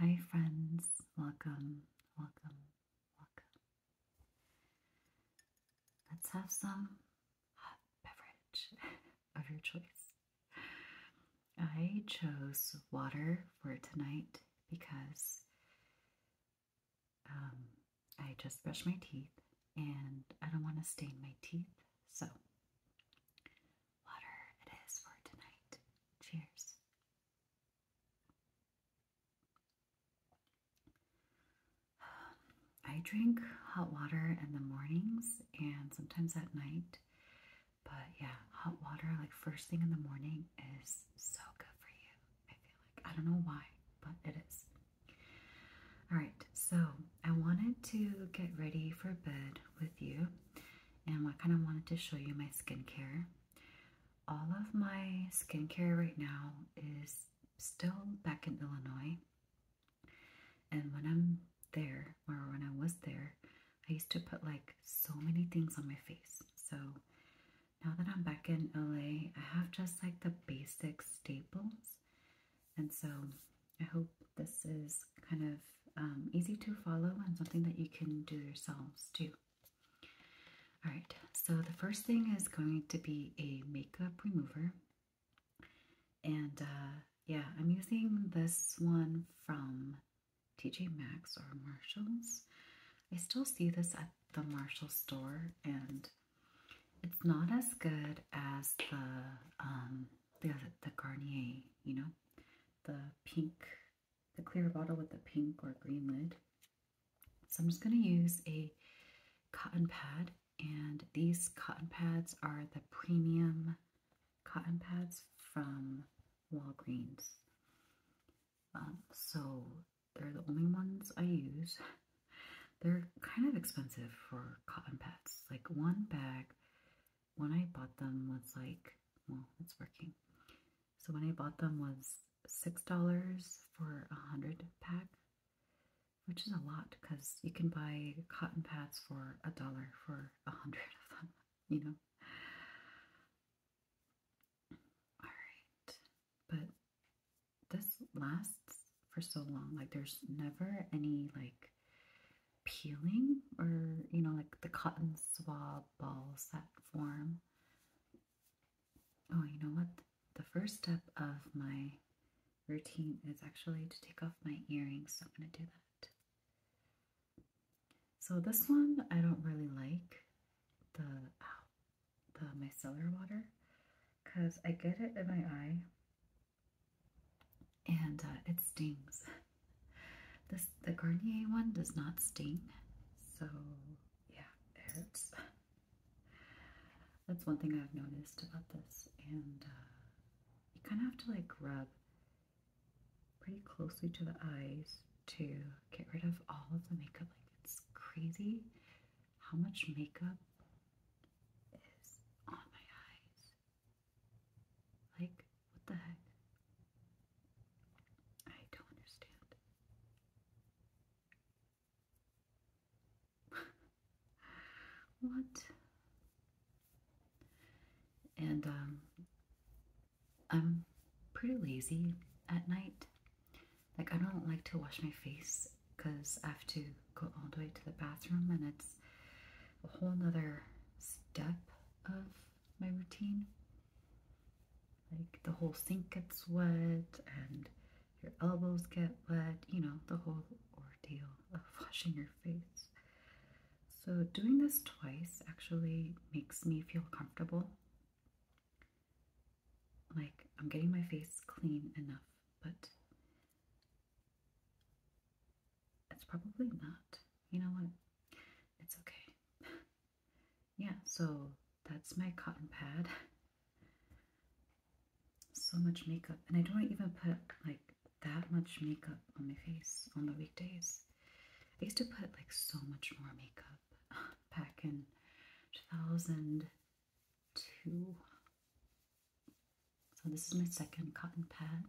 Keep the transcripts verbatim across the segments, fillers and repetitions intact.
Hi, friends. Welcome, welcome, welcome. Let's have some hot beverage of your choice. I chose water for tonight because um, I just brushed my teeth and I don't want to stain my teeth. So, water it is for tonight. Cheers. I drink hot water in the mornings and sometimes at night. But yeah, hot water like first thing in the morning is so good for you. I feel like I don't know why, but it is. All right, so I wanted to get ready for bed with you, and I kind of wanted to show you my skincare. All of my skincare right now is still back in Illinois, and when I'm there, or when I was there, I used to put like so many things on my face. So now that I'm back in L A, I have just like the basic staples. And so I hope this is kind of um, easy to follow and something that you can do yourselves too. All right, so the first thing is going to be a makeup remover. And uh, yeah, I'm using this one from T J Maxx or Marshall's. I still see this at the Marshall store, and it's not as good as the um the the Garnier, you know, the pink, the clear bottle with the pink or green lid. So I'm just gonna use a cotton pad, and these cotton pads are the premium cotton pads from Walgreens. Um, so they're the only ones I use. They're kind of expensive for cotton pads. Like one bag, when I bought them was like, well, it's working. So when I bought them was six dollars for a hundred pack, which is a lot because you can buy cotton pads for a dollar for a hundred of them, you know. All right, but this lasts for so long. Like there's never any like peeling or, you know, like the cotton swab balls that form. Oh, you know what? The first step of my routine is actually to take off my earrings, so I'm going to do that. So this one I don't really like, the, ow, the micellar water, because I get it in my eye and uh, it stings. This the Garnier one does not sting, so yeah, it hurts. That's one thing I've noticed about this, and uh, you kind of have to like rub pretty closely to the eyes to get rid of all of the makeup. Like it's crazy how much makeup is on my eyes. Like, what the heck? I don't understand. What? And um, I'm pretty lazy at night. Like, I don't like to wash my face because I have to go all the way to the bathroom, and it's a whole nother step of my routine. Like, the whole sink gets wet and your elbows get wet, you know, the whole ordeal of washing your face. So doing this twice actually makes me feel comfortable. Like I'm getting my face clean enough, but it's probably not. You know what? It's okay. Yeah, so that's my cotton pad. So much makeup, and I don't even put like that much makeup on my face on the weekdays. I used to put like so much more makeup back in two thousand two. So this is my second cotton pad.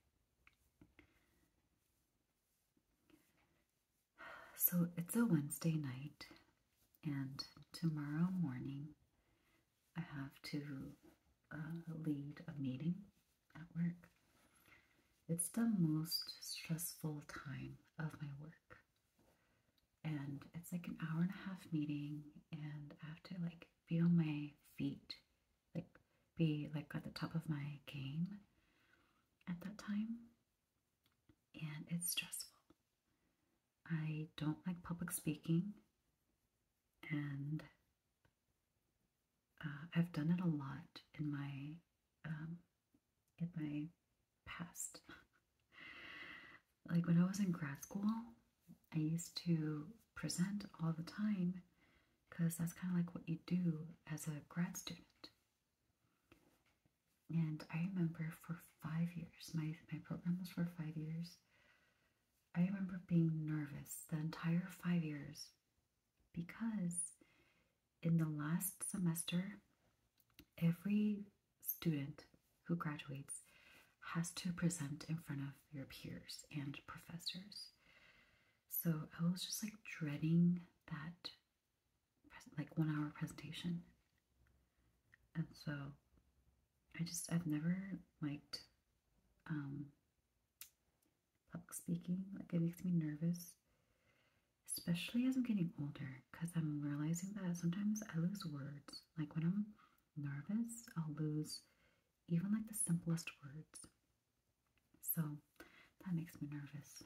So it's a Wednesday night, and tomorrow morning I have to uh, lead a meeting at work. it's the most stressful time of my work. And it's like an hour and a half meeting, and I have to like be on my feet, like be like at the top of my game at that time. And it's stressful. I don't like public speaking, and uh, I've done it a lot in my um, in my past. Like when I was in grad school, I used to present all the time because that's kind of like what you do as a grad student. And I remember for five years, my, my program was for five years. I remember being nervous the entire five years because in the last semester, every student who graduates has to present in front of your peers and professors. So I was just like dreading that like one hour presentation. And so I just, I've never liked um, public speaking. Like it makes me nervous, especially as I'm getting older, because I'm realizing that sometimes I lose words. Like when I'm nervous, I'll lose even like the simplest words. So that makes me nervous.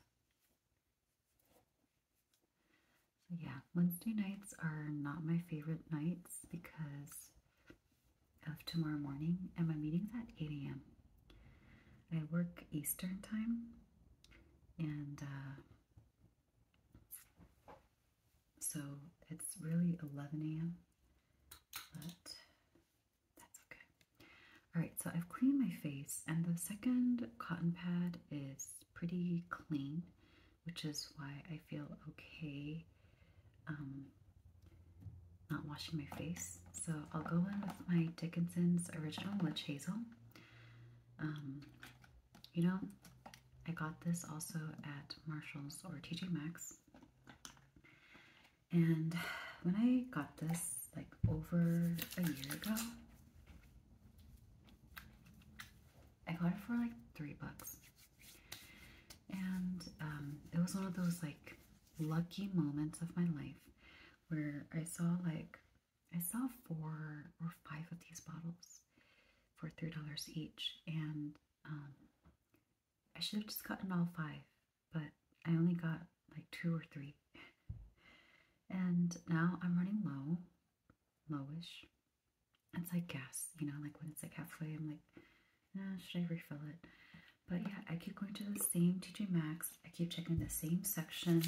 So yeah, Wednesday nights are not my favorite nights because of tomorrow morning, and my meeting's at eight A M I work Eastern time, and uh, so it's really eleven A M, but that's okay. Alright, so I've cleaned my face, and the second cotton pad is pretty clean, which is why I feel okay um, not washing my face. So I'll go in with my Dickinson's Original Witch Hazel. Um, you know, I got this also at Marshall's or T J Maxx. And when I got this like over a year ago, I got it for like three bucks. And um, it was one of those like lucky moments of my life where I saw like, I saw four or five of these bottles for three dollars each. And um, I should have just gotten all five, but I only got like two or three. And now I'm running low, lowish. It's like gas, you know, like when it's like halfway, I'm like, eh, should I refill it? But yeah, I keep going to the same T J Maxx. I keep checking the same section,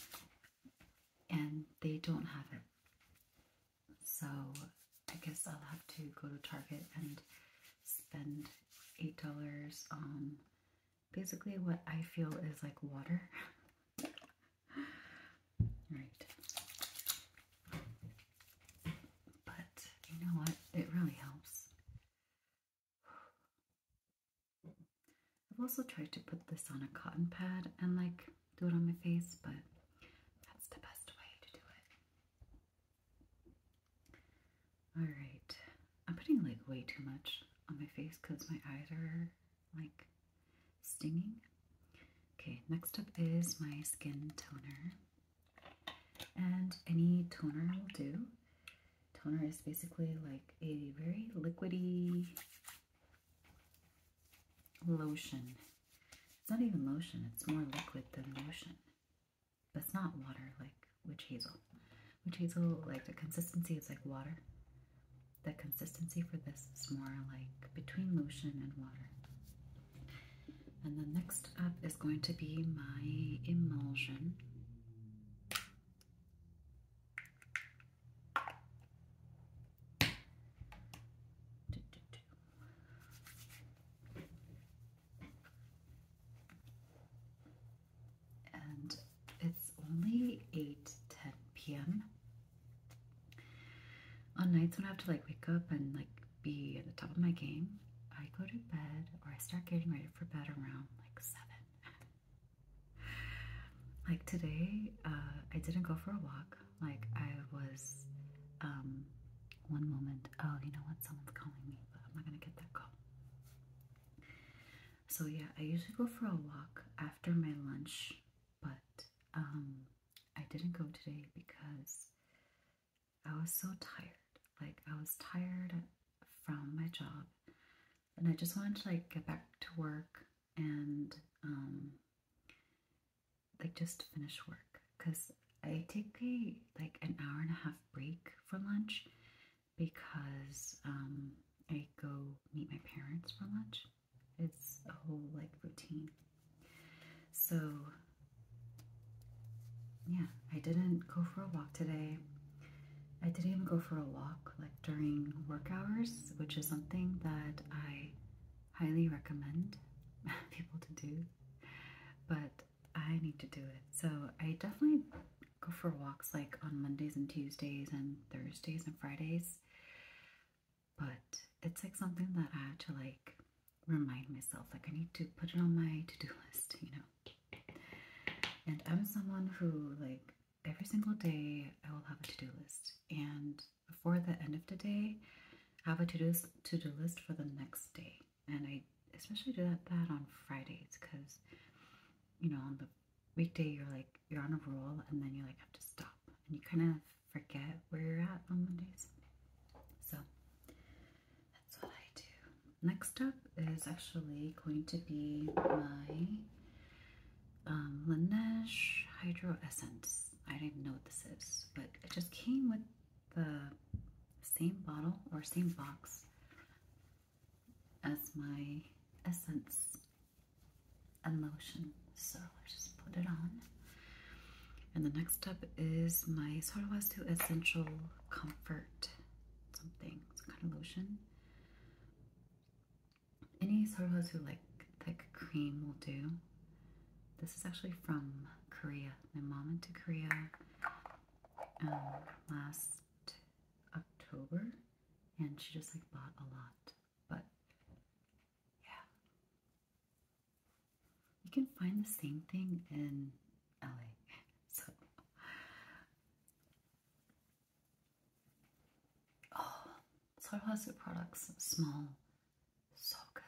and they don't have it. So I guess I'll have to go to Target and spend eight dollars on basically what I feel is like water. Right. But you know what? It really helps. I've also tried to put this on a cotton pad and like do it on my face, but that's the best way to do it. Alright. I'm putting like way too much on my face because my eyes are like stinging. Okay, next up is my skin toner. And any toner will do. Toner is basically like a very liquidy lotion. It's not even lotion, it's more liquid than lotion. But it's not water like witch hazel. Witch hazel, like the consistency is like water. The consistency for this is more like between lotion and water. And then next up is going to be my emulsion. And it's only eight ten P M On nights when I have to like wake up and like be at the top of my game, I go to bed or I start getting ready for bed around like seven. Like today, uh, I didn't go for a walk. Like I was, um, one moment. Oh, you know what? Someone's calling me, but I'm not gonna get that call. So yeah, I usually go for a walk after my lunch, but um, I didn't go today because I was so tired. Like I was tired from my job, and I just wanted to like get back to work and um, like just finish work because I take a like an hour and a half break for lunch because um, I go meet my parents for lunch. It's a whole like routine. So yeah, I didn't go for a walk today. I didn't even go for a walk like during work hours, which is something that I highly recommend people to do, but I need to do it. So I definitely go for walks like on Mondays and Tuesdays and Thursdays and Fridays, but it's like something that I had to like remind myself, like I need to put it on my to-do list, you know. And I'm someone who like every single day I will have a to-do list, and before the end of the day I have a to-do to-do list for the next day. And I especially do that, that on Fridays because, you know, on the weekday you're like you're on a roll and then you like have to stop and you kind of forget where you're at on Mondays. So that's what I do. Next up is actually going to be my um, Laneige Hydro Essence. I don't even know what this is, but it just came with the same bottle or same box as my essence and lotion. So let's just put it on. And the next step is my Sorwasu Essential Comfort something, some kind of lotion. Any Sorwasu like thick cream will do. This is actually from Korea. My mom went to Korea um, last October, and she just like bought a lot. But yeah, you can find the same thing in L A. So, oh, Sorwasu products smell so good.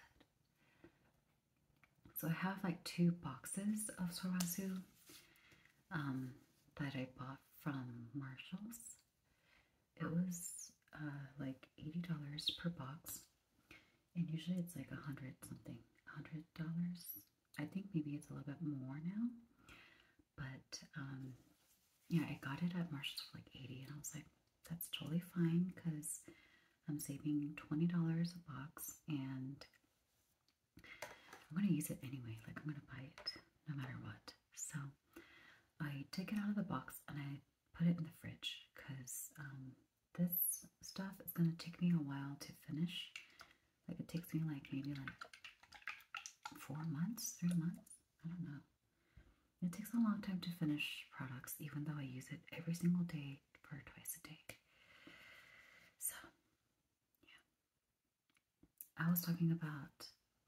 So I have like two boxes of Sorwasu um, that I bought from Marshalls. It was uh, like eighty dollars per box, and usually it's like a hundred something, a hundred dollars. I think maybe it's a little bit more now, but um, yeah, I got it at Marshalls for like eighty, and I was like, that's totally fine because I'm saving twenty dollars a box, and I'm gonna use it anyway. Like I'm gonna buy it no matter what. So I take it out of the box and I put it in the fridge because um, this stuff is gonna take me a while to finish. Like it takes me like maybe like four months, three months. I don't know. It takes a long time to finish products, even though I use it every single day for twice a day. So yeah, I was talking about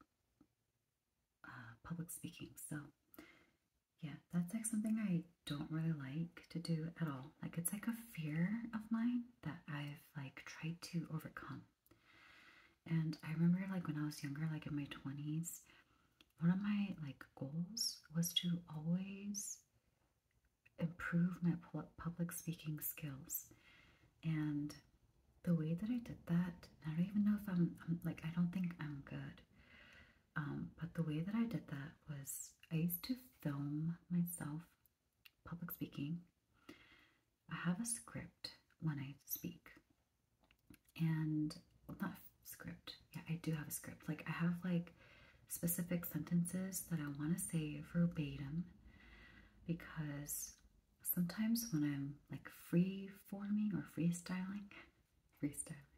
uh, public speaking. So yeah, that's like something I don't really like to do at all. Like it's like a fear of mine that I've like tried to overcome. And I remember like when I was younger, like in my twenties, one of my like goals was to always improve my public speaking skills. And the way that I did that, I don't even know if I'm, I'm like, I don't think I'm good. Um, but the way that I did that was I used to film myself public speaking. I have a script when I speak. And, well, not script. Yeah, I do have a script. Like, I have, like, specific sentences that I want to say verbatim because sometimes when I'm, like, free-forming or freestyling, freestyling,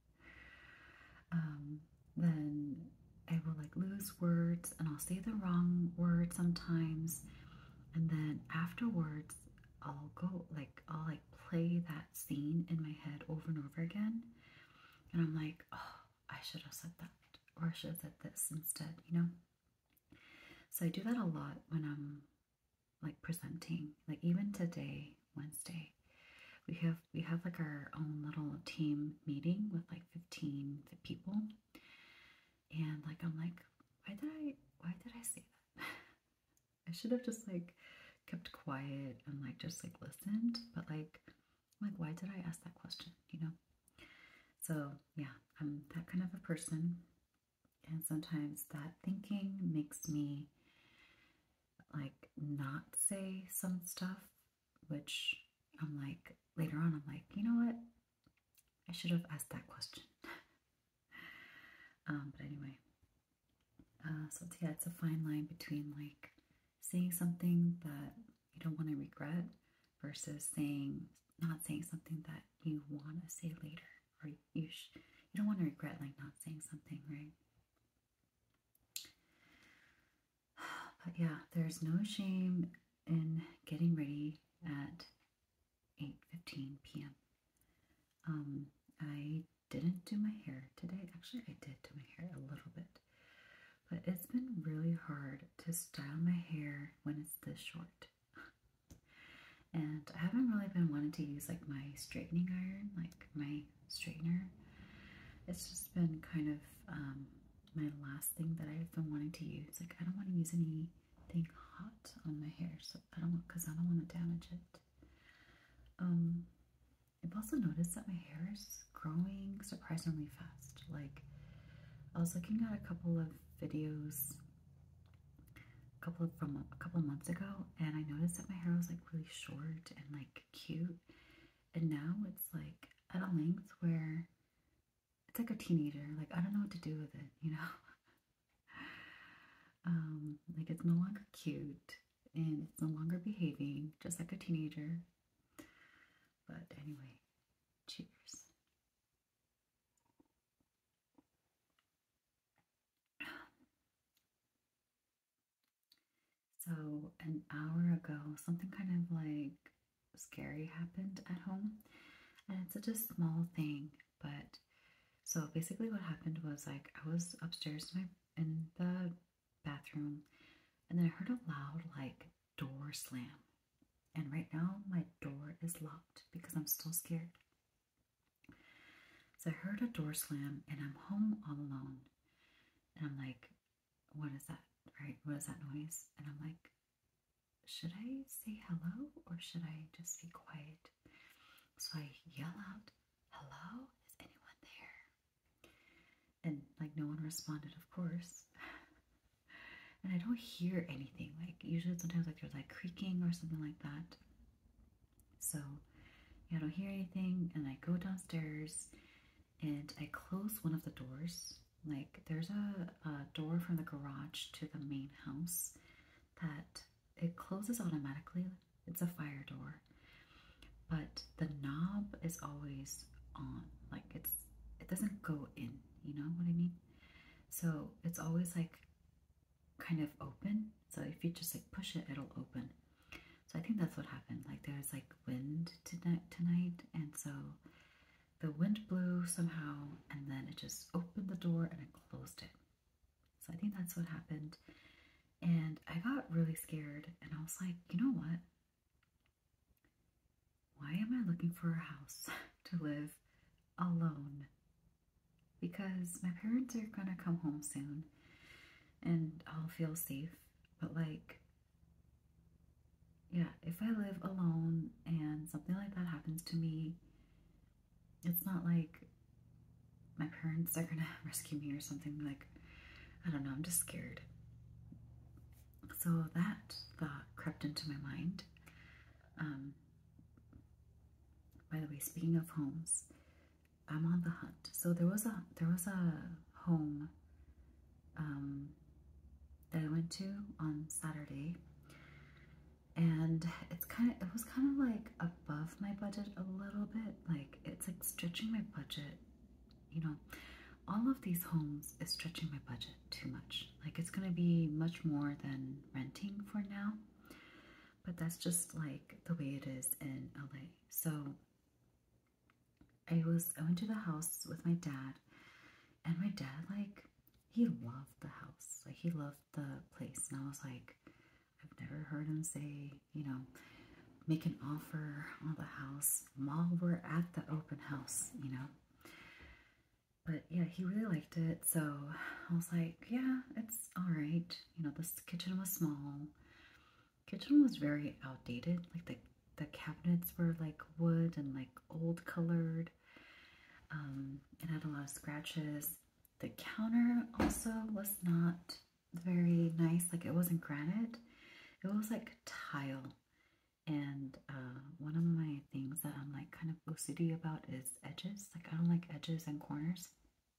um, then I will like lose words and I'll say the wrong word sometimes, and then afterwards I'll go like I'll like play that scene in my head over and over again, and I'm like, oh, I should have said that, or I should have said this instead, you know. So I do that a lot when I'm like presenting. Like even today, Wednesday, we have we have like our own little team meeting with like fifteen people. And like I'm like, why did I why did I say that? I should have just like kept quiet and like just like listened, but like, like why did I ask that question, you know? So yeah, I'm that kind of a person, and sometimes that thinking makes me like not say some stuff, which I'm like, later on, I'm like, you know what? I should have asked that question. um, but anyway, uh, so it's, yeah, it's a fine line between like saying something that you don't want to regret versus saying, not saying something that you want to say later, or you sh- you don't want to regret like not saying something, right? But yeah, there's no shame in getting ready at eight fifteen p m Um, I didn't do my hair today. Actually, I did do my hair a little bit, but it's been really hard to style my hair when it's this short. And I haven't really been wanting to use like my straightening iron, like my straightener. It's just been kind of um, my last thing that I've been wanting to use. Like I don't want to use anything hot on my hair, so I don't want, because I don't want to damage it. Um, I've also noticed that my hair is growing surprisingly fast. Like I was looking at a couple of videos a couple of, from a couple of months ago, and I noticed that my hair was like really short and like cute, and now it's like at a length where it's like a teenager. Like I don't know what to do with it, you know. um, like it's no longer cute and it's no longer behaving just like a teenager. But anyway, cheers. So an hour ago, something kind of like scary happened at home, and it's such a small thing, but so basically what happened was like I was upstairs in, my, in the bathroom, and then I heard a loud like door slam, and right now my door is locked because I'm still scared. So I heard a door slam, and I'm home all alone, and I'm like, what is that, right? What is that noise? And I'm like, should I say hello or should I just be quiet? So I yell out, hello, is anyone there? And like no one responded, of course. And I don't hear anything. Like usually sometimes like there's like creaking or something like that. So yeah, I don't hear anything, and I go downstairs and I close one of the doors. Like there's a, a door from the garage to the main house that it closes automatically. It's a fire door, but the knob is always on. Like it's it doesn't go in, you know what I mean? So it's always like kind of open. So if you just like push it, it'll open. So I think that's what happened. Like there's like wind tonight tonight, and so the wind blew somehow, and then it just opened the door and it closed it. So I think that's what happened. And I got really scared, and I was like, you know what? Why am I looking for a house to live alone? Because my parents are gonna come home soon and I'll feel safe. But like, yeah, if I live alone and something like that happens to me, it's not like my parents are gonna rescue me or something. Like, I don't know, I'm just scared. So that thought crept into my mind. Um, by the way, speaking of homes, I'm on the hunt. So there was a there was a home um, that I went to on Saturday, and it's kind of it was kind of like above my budget a little bit. Like it's like stretching my budget. You know, all of these homes is stretching my budget too much. Like it's gonna be much more than renting for now. But that's just like the way it is in L A. So I was I went to the house with my dad, and my dad like he loved the house. Like he loved the place. And I was like, I've never heard him say, you know, make an offer on the house while we're at the open house, you know. but yeah, he really liked it. So I was like, yeah, it's all right. You know, this kitchen was small. Kitchen was very outdated. Like the the cabinets were like wood and like old colored. Um, it had a lot of scratches. The counter also was not very nice. Like it wasn't granite. It was like tile. And uh, one of my things that I'm like kind of O C D about is edges. Like I don't like edges and corners.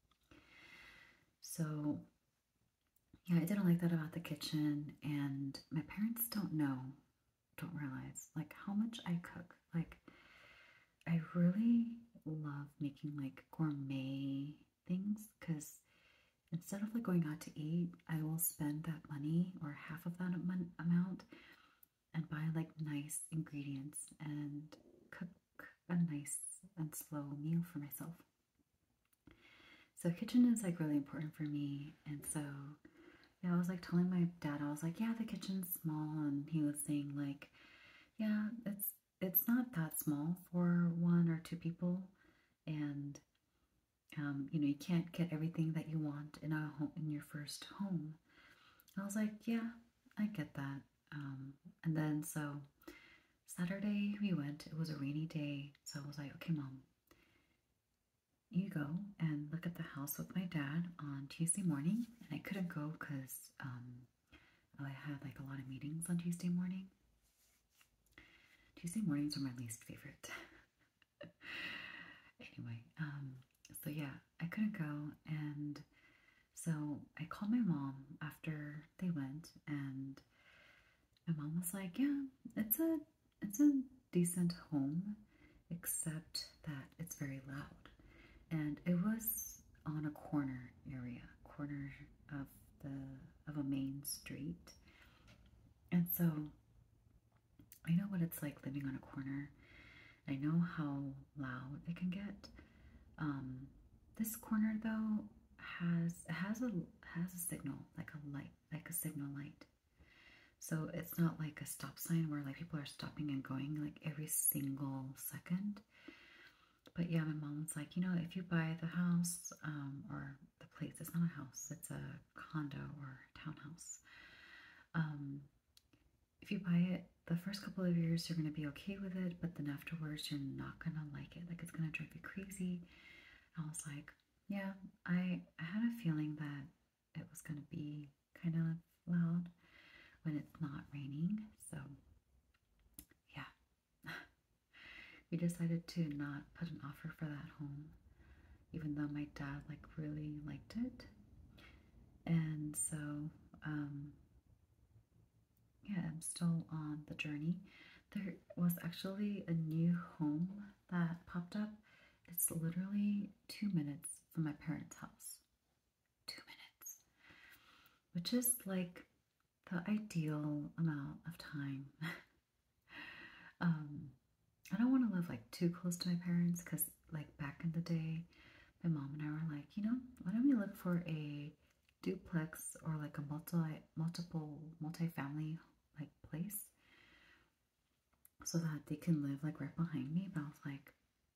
So yeah, I didn't like that about the kitchen. And my parents don't know, don't realize like how much I cook. Like I really love making like gourmet things because instead of like going out to eat, I will spend that money or half of that amount and buy like nice ingredients and cook a nice and slow meal for myself. So kitchen is like really important for me. And so yeah, I was like telling my dad, I was like, yeah, the kitchen's small, and he was saying like, yeah, it's it's not that small for one or two people, and um, you know, you can't get everything that you want in a home in your first home. I was like, yeah, I get that. Um, and then so Saturday we went. It was a rainy day, so I was like, okay, mom, you go and look at the house with my dad on Tuesday morning. And I couldn't go because um, I had like a lot of meetings on Tuesday morning. Tuesday mornings are my least favorite. Anyway, um, so yeah, I couldn't go, and so I called my mom after they went, and my mom was like, "Yeah, it's a it's a decent home, except that it's very loud." And it was on a corner area, corner of the of a main street, and so I know what it's like living on a corner. I know how loud it can get. Um, this corner though has has a has a signal, like a light, like a signal light. So it's not like a stop sign where like people are stopping and going like every single second. But yeah, my mom's like, you know, if you buy the house um, or the place, it's not a house, it's a condo or townhouse. Um, if you buy it, the first couple of years you're gonna be okay with it, but then afterwards you're not gonna like it. Like it's gonna drive you crazy. I was like, yeah, I, I had a feeling that it was going to be kind of loud when it's not raining. So, yeah, we decided to not put an offer for that home, even though my dad like really liked it. And so, um, yeah, I'm still on the journey. There was actually a new home that popped up. It's literally two minutes from my parents' house. Two minutes. Which is like the ideal amount of time. um, I don't want to live like too close to my parents because, like, back in the day, my mom and I were like, you know, why don't we look for a duplex or like a multi multiple multi-family like place so that they can live like right behind me. But I was like,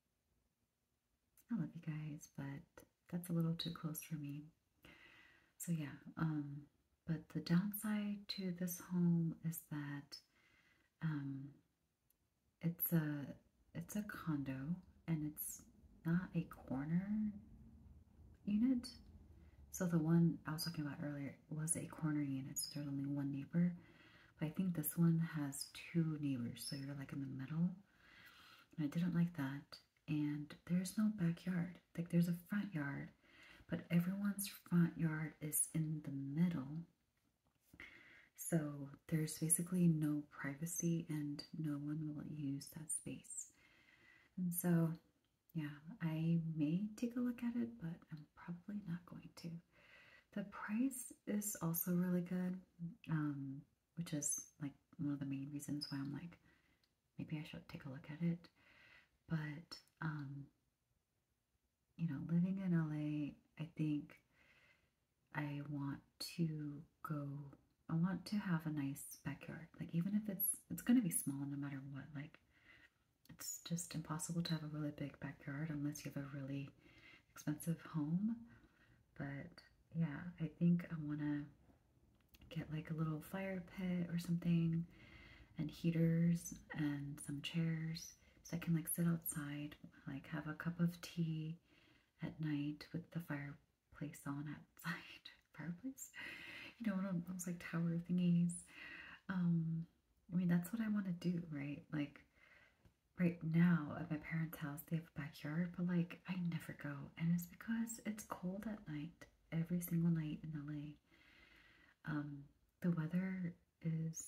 I love you guys, but that's a little too close for me. So yeah, um, but the downside to this home is that um, it's a it's a condo and it's not a corner unit. So the one I was talking about earlier was a corner unit, so there's only one neighbor. But I think this one has two neighbors, so you're like in the middle. And I didn't like that. And there's no backyard. Like there's a front yard, but everyone's front yard is in the middle. So there's basically no privacy and no one will use that space. And so, yeah, I may take a look at it, but I'm probably not going to. The price is also really good, um, which is like one of the main reasons why I'm like, maybe I should take a look at it. But, um, you know, living in L A, I think I want to go, I want to have a nice backyard. Like, even if it's, it's going to be small no matter what. Like, it's just impossible to have a really big backyard unless you have a really expensive home. But yeah, I think I want to get like a little fire pit or something, and heaters and some chairs, so I can like sit outside, like have a cup of tea at night with the fireplace on outside. Fireplace? You know, one of those like tower thingies. Um, I mean, that's what I want to do, right? Like, right now at my parents' house, they have a backyard, but like, I never go. And it's because it's cold at night, every single night in L A. Um, the weather is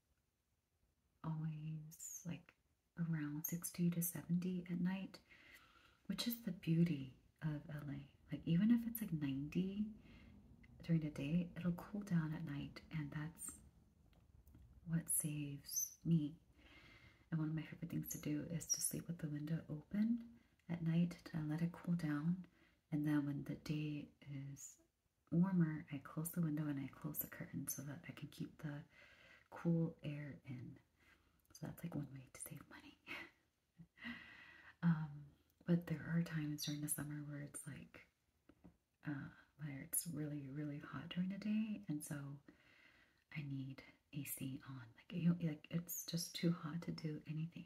always like around sixty to seventy at night, which is the beauty of L A. Like, even if it's like ninety during the day, it'll cool down at night, and that's what saves me. And one of my favorite things to do is to sleep with the window open at night to let it cool down. And then when the day is warmer, I close the window and I close the curtain so that I can keep the cool air in. So that's like one way to save money. um, but there are times during the summer where it's like, uh, where it's really, really hot during the day, and so I need A C on. Like, you know, like it's just too hot to do anything.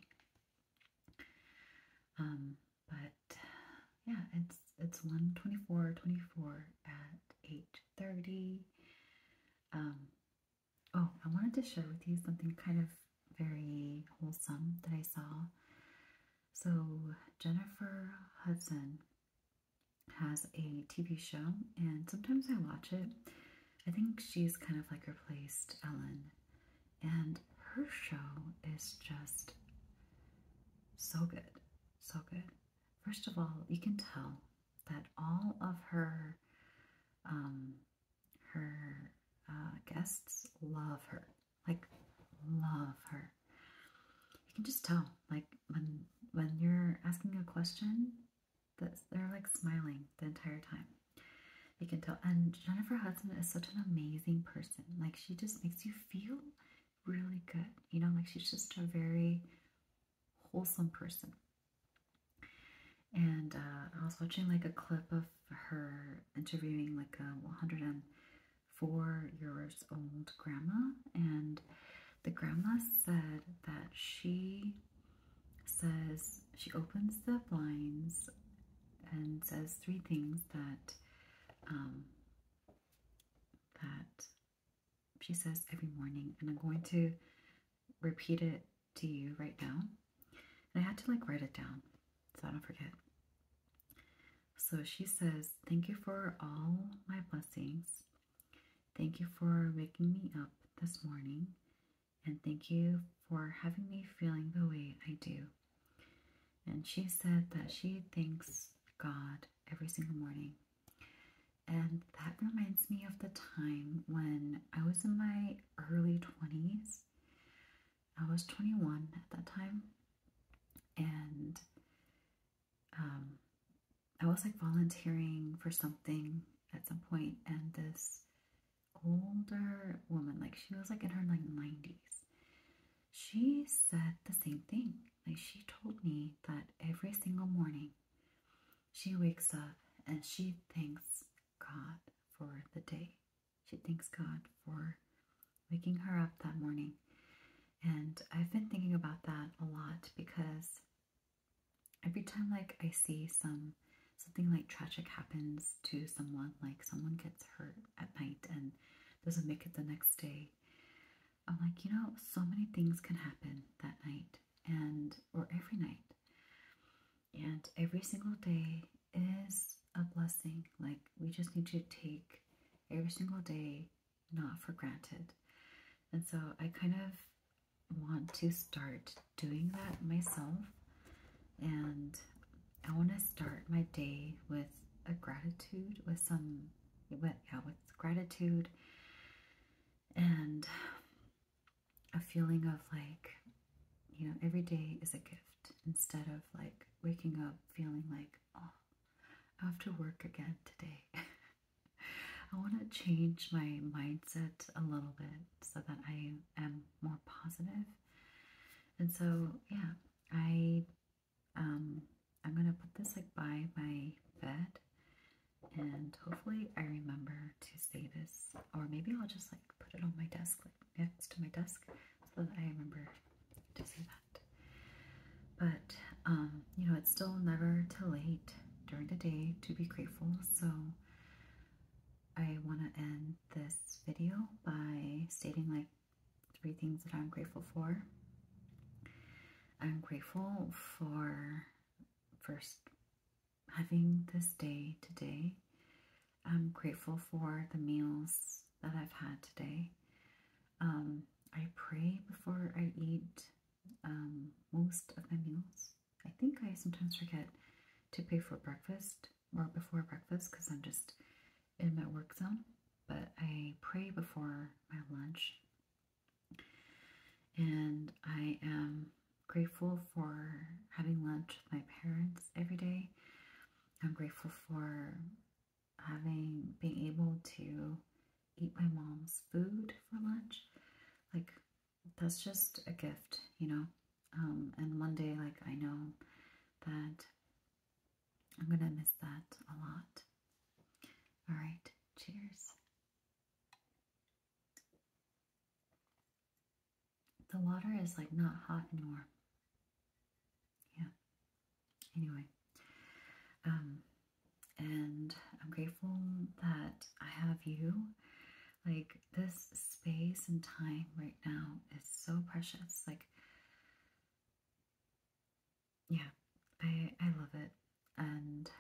Um, but yeah, it's it's one twenty-four twenty-four at eight thirty. Um, oh, I wanted to share with you something kind of very wholesome that I saw. So Jennifer Hudson has a T V show, and sometimes I watch it. I think she's kind of like replaced Ellen, and her show is just so good, so good. First of all, you can tell that all of her um, her uh, guests love her, like love her. You can just tell, like when when you're asking a question, that they're like smiling the entire time. You can tell. And Jennifer Hudson is such an amazing person. Like, she just makes you feel really good. You know, like she's just a very wholesome person. And uh, I was watching like a clip of her interviewing like a one hundred four years old grandma, and the grandma said that she says she opens the blinds and says three things that um, that she says every morning, and I'm going to repeat it to you right now. And I had to like write it down so I don't forget. So she says, "Thank you for all my blessings. Thank you for waking me up this morning. And thank you for having me feeling the way I do." And she said that she thanks God every single morning. And that reminds me of the time when I was in my early twenties. I was twenty-one at that time. And um, I was like volunteering for something at some point, and this older woman, like she was like in her like nineties, she said the same thing. Like, she told me that every single morning she wakes up and she thanks God for the day. She thanks God for waking her up that morning. And I've been thinking about that a lot, because every time like I see some something like tragic happens to someone, like someone gets hurt at night and doesn't make it the next day, I'm like, you know, so many things can happen that night, and or every night. And every single day is a blessing. Like, we just need to take every single day not for granted. And so I kind of want to start doing that myself. And I want to start my day with a gratitude, with some, with, yeah, with gratitude and a feeling of like, you know, every day is a gift, instead of like waking up feeling like, oh, I have to work again today. I want to change my mindset a little bit so that I am more positive. And so, yeah, I, um, I'm going to put this like by my bed, hopefully I remember to say this, or maybe I'll just like put it on my desk, like next to my desk, so that I remember to say that. But um, you know, it's still never too late during the day to be grateful. So I want to end this video by stating like three things that I'm grateful for. I'm grateful for first having this day today. I'm grateful for the meals that I've had today. Um, I pray before I eat um, most of my meals. I think I sometimes forget to pray for breakfast or before breakfast because I'm just in my work zone, but I pray before my lunch. And I am grateful for having lunch with my parents every day. I'm grateful for having, being able to eat my mom's food for lunch. Like, that's just a gift, you know. Um, and one day, like, I know that I'm gonna miss that a lot. All right, cheers. The water is like not hot anymore. Yeah. Anyway, um, and I'm grateful that I have you. Like, this space and time right now is so precious. Like, yeah, I I love it, and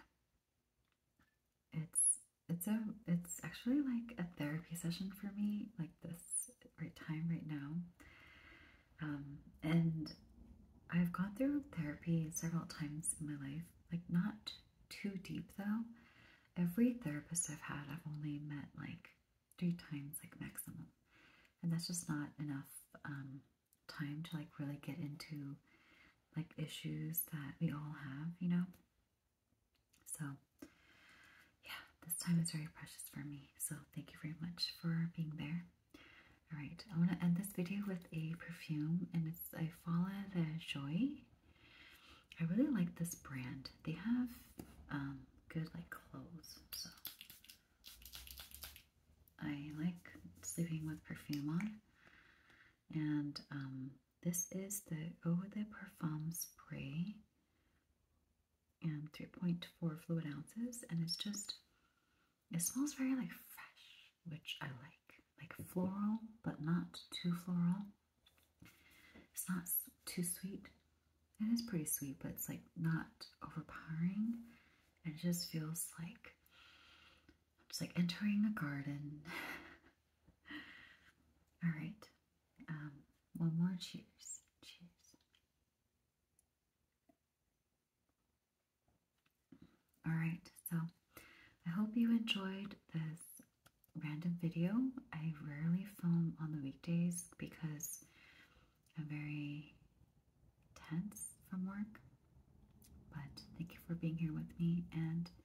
it's it's a it's actually like a therapy session for me. Like this right time right now, um, and I've gone through therapy several times in my life. Like, not too deep though. Every therapist I've had, I've only met like three times, like maximum, and that's just not enough um, time to like really get into like issues that we all have, you know. So yeah, this time is very precious for me. So thank you very much for being there. All right, I want to end this video with a perfume, and it's a Folle de Joie. I really like this brand. They have um, good like clothes, so I like sleeping with perfume on. And um, this is the Eau de Parfum spray, and three point four fluid ounces, and it's just, it smells very like fresh, which I like. Like floral, but not too floral. It's not too sweet. It is pretty sweet, but it's like not overpowering. It just feels like I'm just like entering a garden. All right. Um, one more cheers. Cheers. All right. So I hope you enjoyed this random video. I rarely film on the weekdays because I'm very tense from work, but thank you for being here with me, and